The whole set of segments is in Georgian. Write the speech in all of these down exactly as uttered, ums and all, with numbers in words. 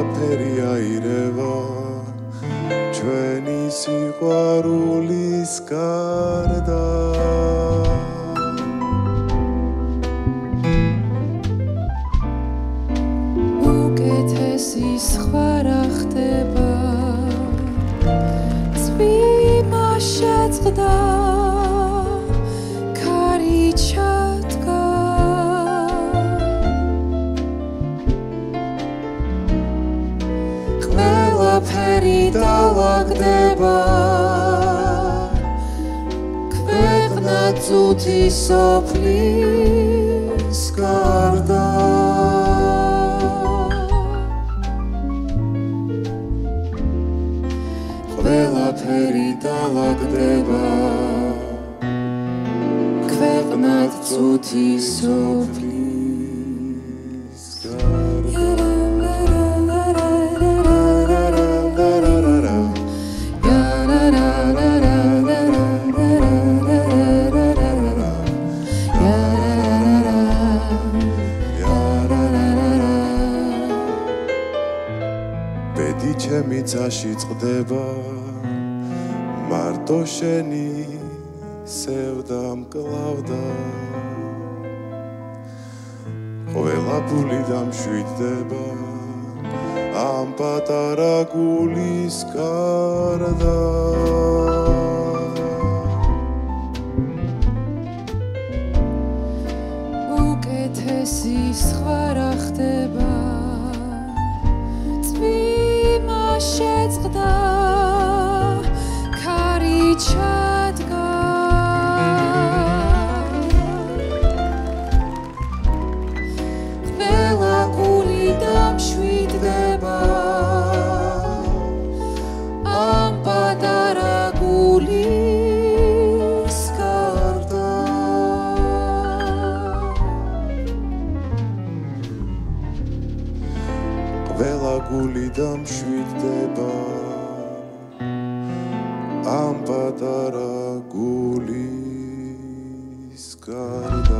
ყველაფერი აირევა ჩვენი სიყვარულის გარდა უკეთესი სხვა რა ხდება წვიმა შეწყდა ქარი ჩადგა ყველაფერი დავაგდება ქვეყნა წუთი სოფლის გარდა ყველაფერი დავაგდება ქვეყნა წუთი სოფლის გარდა ბედი ჩემი წაში წყდება მარტო შენი სევდა მკლავდა ყველა ფული დამშვიდდება ამ პატარა გულის გარდა უკეთესი სხვა რა ხდება წვიმა შეწყდა ქარი ჩადგა ყველა გული დამშვიდდება ამ პატარა გულის გარდა ყველა გული დამშვიდდება ამ პატარა გულის გარდა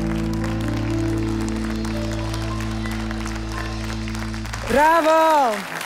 Bravo!